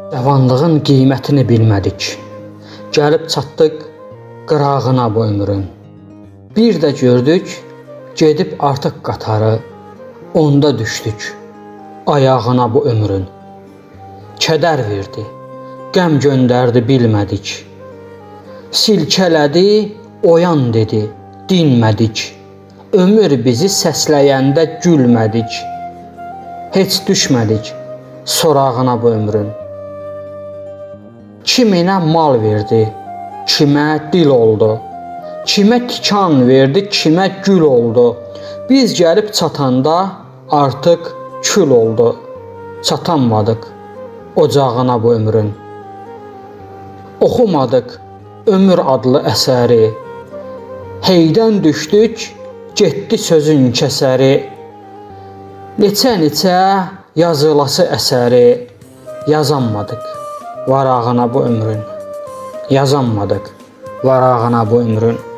Cavanlığın qiymətini bilmədik. Gəlib çatdıq qırağına bu ömrün. Bir də gördük, gedib artıq qatarı, onda düşdük ayağına bu ömrün. Kədər verdi, qəm göndərdi bilmədik. Silkələdi, oyan dedi, dinmədik. Ömür bizi səsləyəndə gülmədik. Heç düşmədik sorağına bu ömrün. Kiminə mal verdi, kimə dil oldu. Kimə tikan verdi, kimə gül oldu. Biz gəlib çatanda artıq kül oldu. Çatanmadıq ocağına bu ömrün. Oxumadıq ömür adlı əsəri. Heydən düşdük, getdi sözün kəsəri. Neçə yazılası əsəri. Yazanmadıq varağına bu ömrün. Yazanmadıq varağına bu ömrün.